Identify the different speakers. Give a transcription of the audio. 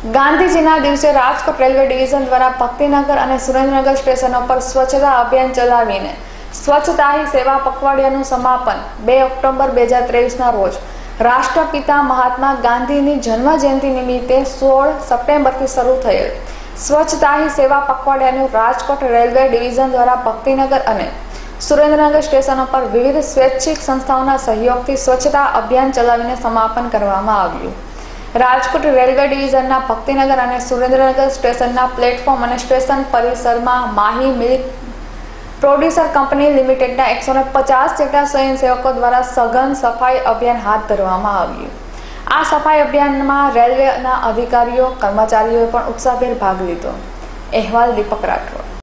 Speaker 1: ગાંધીજીના દિવસે Rajkot railway division દ્વારા ભક્તિનગર અને સુરેન્દ્રનગર સ્ટેશનો પર સ્વચ્છતા અભિયાન ચલાવીને સ્વચ્છતા હી સેવા પખવાડિયાનું સમાપન 2 ઓક્ટોબર 2023ના રોજ રાષ્ટ્રપિતા મહાત્મા ગાંધીની જન્મજયંતિ નિમિત્તે 16 સપ્ટેમ્બરથી શરૂ થયેલ સ્વચ્છતા હી સેવા પખવાડિયાનું રાજકોટ રેલવે ડિવિઝન દ્વારા ભક્તિનગર અને સુરેન્દ્રનગર સ્ટેશનો પર વિવિધ સ્વૈચ્છિક સંસ્થાઓના સહયોગથી સ્વચ્છતા અભિયાન ચલાવીને સમાપન કરવામાં આવ્યું। રાજકોટ રેલવે ડિવિઝનના ભક્તિનગર અને સુરેન્દ્રનગર સ્ટેશનના પ્લેટફોર્મ અને સ્ટેશન પરિસરમાં માહી મિલ્ક પ્રોડ્યુસર કંપની લિમિટેડના 150 જેટલા સ્વયંસેવકો દ્વારા સઘન સફાઈ અભિયાન હાથ ધરવામાં આવ્યું। આ સફાઈ અભિયાનમાં રેલવેના અધિકારીઓ કર્મચારીઓએ પણ ઉત્સાહભેર ભાગ લીધો। અહેવાલ દીપક રાઠોડ।